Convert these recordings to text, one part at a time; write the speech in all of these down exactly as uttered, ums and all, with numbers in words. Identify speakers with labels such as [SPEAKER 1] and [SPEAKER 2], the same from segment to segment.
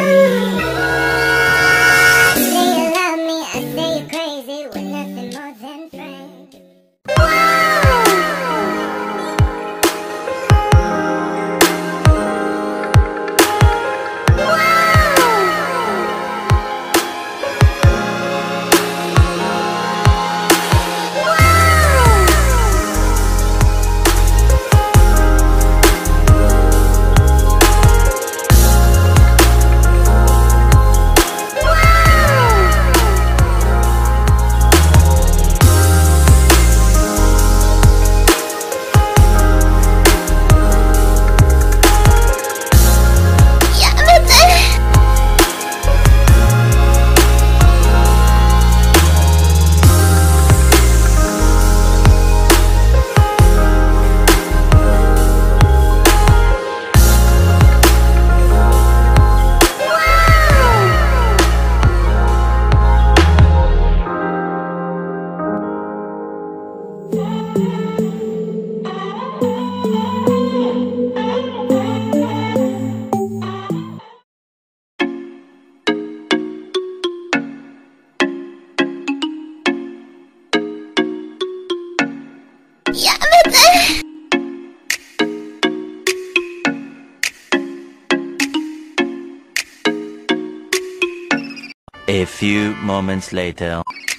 [SPEAKER 1] A few moments later.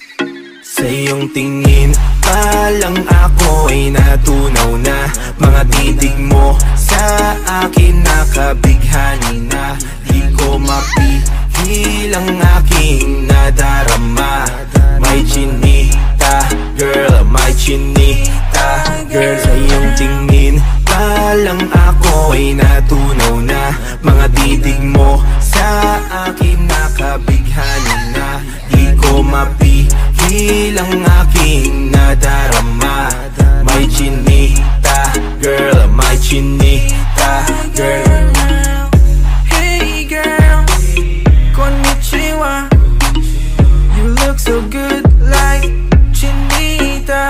[SPEAKER 2] Sa iyong tingin pa lang ako ay natunaw na. Mga titig mo sa akin nakabighani na. Di ko mapigil ang aking nadarama. May chinita, girl, may chinita, girl. Sa iyong tingin pa lang ako ay natunaw na. Mga titig mo sa akin nakabighani na. Di ko mapigil ang aking nadarama. May chinita, girl, may chinita, girl.
[SPEAKER 3] Hey girl, konnichiwa. You look so good like chinita.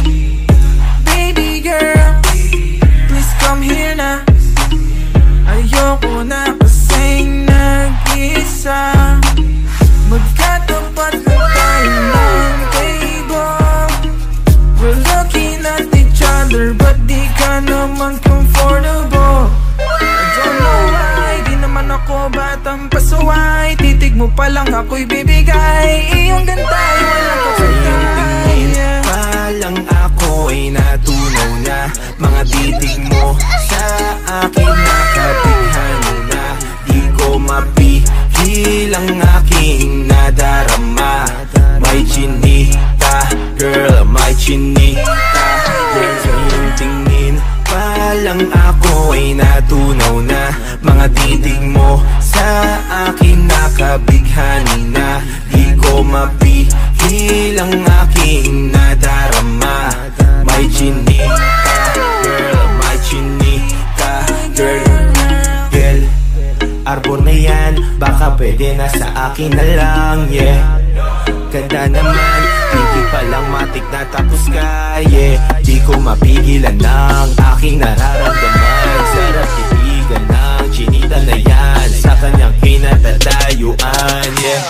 [SPEAKER 3] Baby girl, please come here na. Ayoko na kasing nag-isa. Magkatapat lang tayo ng table. We're looking at each other, but di ka naman comfortable. I don't know why, di naman ako batang pasuway. Titig mo pa lang ako'y bibigay. Iyong gantay, walang kapatay.
[SPEAKER 2] Pa lang ako ay natunaw na. Mga titig mo sa akin nakabighani na. Di ko mapigil ang aking nadarama. May chinita, girl, may chinita, girl. Sa iyong tingin pa lang ako ay natunaw na. Mga titig mo sa akin nakabighani na. Di ko mapigil ang aking nadarama. May chinita, girl, may chinita, girl. Girl, arbor na yan, baka pwede na sa akin na lang, yeah. Ganda naman, titig pa lang matik na tapos ka, yeah. Di ko mapigilan ng aking nararamdaman. Sarap titigan ng chinita na yan sa kanyang kinatatayuan, yeah.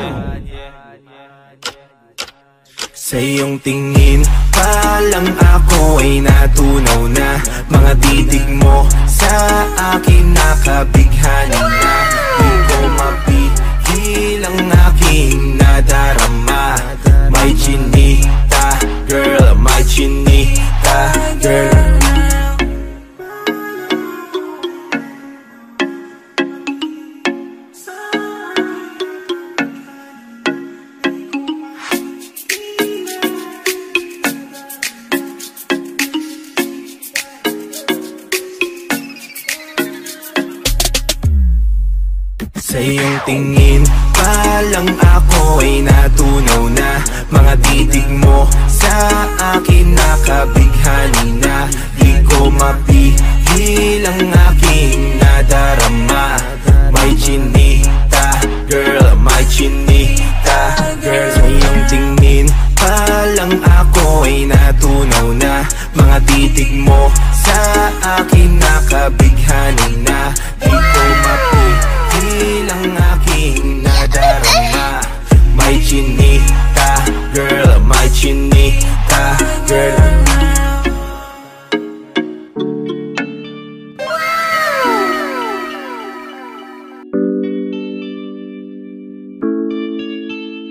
[SPEAKER 2] Sa iyong tingin pa lang ako ay natunaw na. Mga titig mo sa akin nakabighani na. Di ko mapigil ang aking nadarama. May chinita, girl, may chinita, girl. Sa iyong tingin pa lang ako ay natunaw na. Mga titig mo sa akin nakabighani na. Di ko mapigil ang aking nadarama. May chinita, girl, may chinita, girl. Sa iyong tingin pa lang ako ay natunaw na. Mga titig mo sa akin nakabighani na. Di ko mapigil ang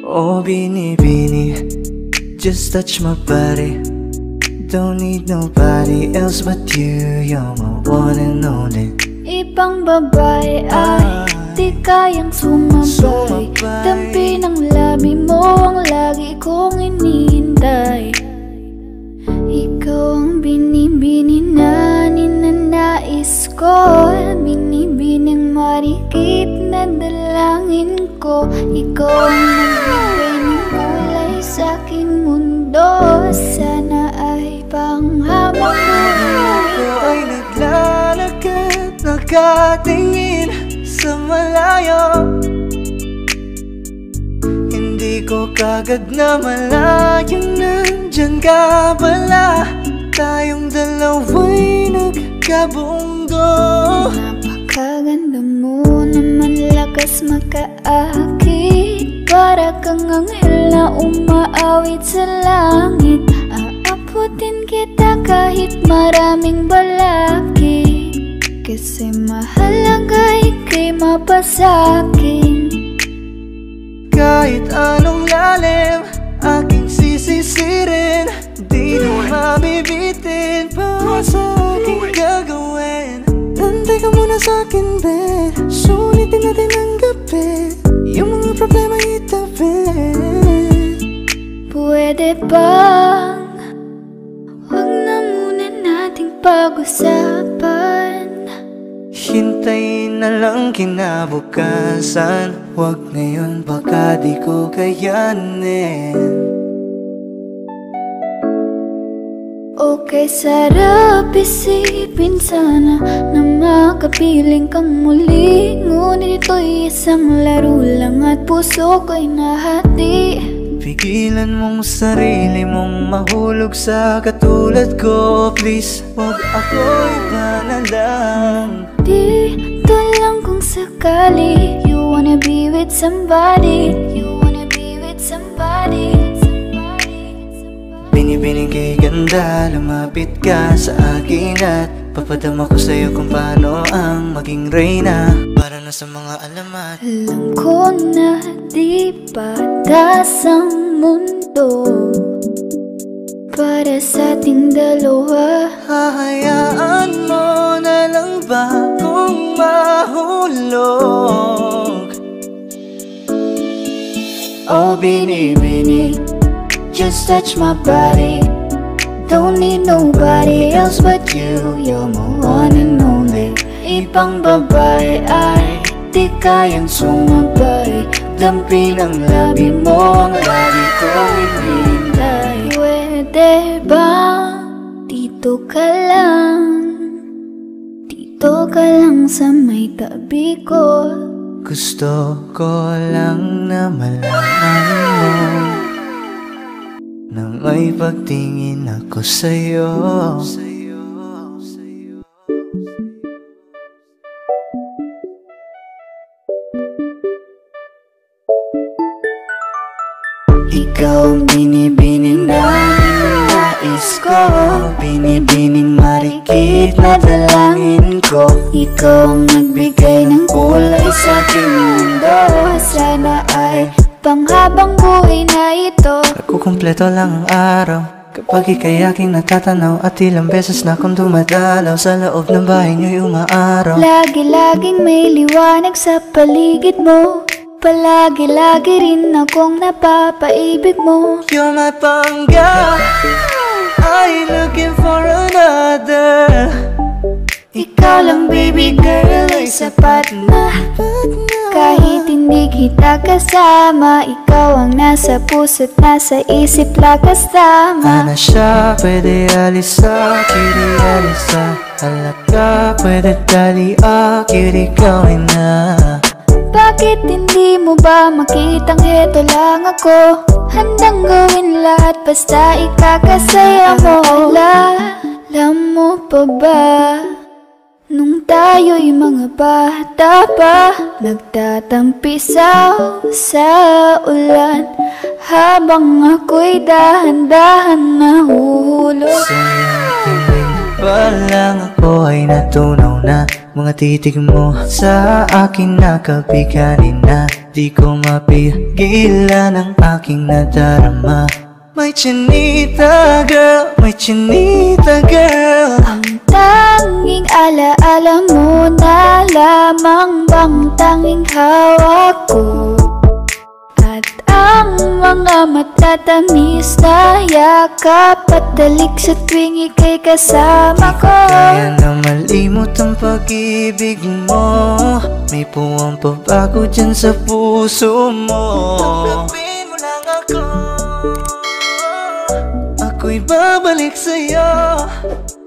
[SPEAKER 4] Oh binibini, just touch my body. Don't need nobody else but you. You're my one and only.
[SPEAKER 5] Ibang babae ay di kayang sumabay. Dampi ng labi mo ang lagi kong inihintay. Ikaw ang binibini na ninanais ko, binibining marikit na dalangin ko. Ikaw ang nagbigay ng kulay sa aking mundo. Sana ay panghabang buhay
[SPEAKER 4] ito ay naglalakad, nakatingin sa malayo. Hindi ko kagad na malayang nandyan ka pala. Tayong dalawa'y nagkabundo.
[SPEAKER 5] Napakaganda mo naman, lakas makaakit. Para kang anghel na umaawit sa langit. Aabutin kita kahit maraming balakid. Kasi mahalaga ika'y mapasakin.
[SPEAKER 4] Kahit anong lalim, aking sisisirin. Di na mabibitin pa sa aking gagawin. Nantay ka muna sa'kin, be. Sulitin natin ang gabi. Yung mga problema itabi.
[SPEAKER 5] Pwede bang huwag na muna nating pag-usapan?
[SPEAKER 4] Hintayin na lang kinabukasan. Huwag ngayon, baka di ko kayanin.
[SPEAKER 5] Okay, sarap isipin sana na makapiling kang muli. Ngunit ito'y isang laro lang at puso ko'y nahati.
[SPEAKER 4] Pigilan mong sarili mong mahulog sa katulad ko. Please, huwag ako'y ba na lang.
[SPEAKER 5] Dito lang kung sakali you wanna be with somebody. You wanna be with somebody.
[SPEAKER 4] Binibining kay ganda, lumapit ka sa akin at papadama ko sa'yo kung paano ang maging reyna. Para na sa mga alamat.
[SPEAKER 5] Alam ko na di patas ang mundo para sa ating dalawa.
[SPEAKER 4] Hahayaan mo na lang ba kung mahulog?
[SPEAKER 5] Oh binibini, just touch my body. Don't need nobody else but you. You're my one and only. Ibang babae ay di kayang sumabay. Dampi ng labi mo ang lagi kong hinihintay. Pwede bang dito ka lang? Dito ka lang sa may tabi ko.
[SPEAKER 4] Gusto ko lang na malaman mo na may pagtingin ako sa'yo.
[SPEAKER 5] Ikaw ang binibining na ninanais ko, binibining marikit na dalangin ko. Ikaw ang nagbigay ng kulay sa aking mundo. Sana ay panghabang buhay na ito.
[SPEAKER 4] Nagkukumpleto lang ang araw kapag ika'y aking natatanaw. At ilang beses na akong dumadalaw sa loob ng bahay niyo'y umaaraw.
[SPEAKER 5] Lagi-laging may liwanag sa paligid mo. Palagi-lagi rin akong napapaibig mo.
[SPEAKER 4] You're my panggap, I ain't looking for another.
[SPEAKER 5] Ikaw lang baby girl ay sapat na. Kahit hindi kita kasama, ikaw ang nasa puso't nasa isip lakas tama.
[SPEAKER 4] Ana siya, pwede alisa, kiri alisa. Halaka, pwede dali, ah, kiri gawin na.
[SPEAKER 5] Bakit hindi mo ba makitang heto lang ako? Handang gawin lahat basta ikakasaya mo. Alam mo pa ba, nung tayo'y mga bata pa, nagtatampisaw sa ulan habang ako'y dahan-dahan nahuhulog.
[SPEAKER 4] Sa'yo tingin pa lang ako ay natunaw na. Mga titig mo sa akin nakabiganin na. Di ko mapigilan ang aking nadarama. May chinita girl, may chinita girl.
[SPEAKER 5] Ang tanging alaala mo na lamang bang tanging hawak ko. At ang mga matatamis na yakap at dalik sa tuwing ika'y kasama ko.
[SPEAKER 4] Kaya na malimot ang pag-ibig mo. May puwang pabago dyan sa puso mo. Tanggapin mo lang ako, ako'y babalik sa'yo.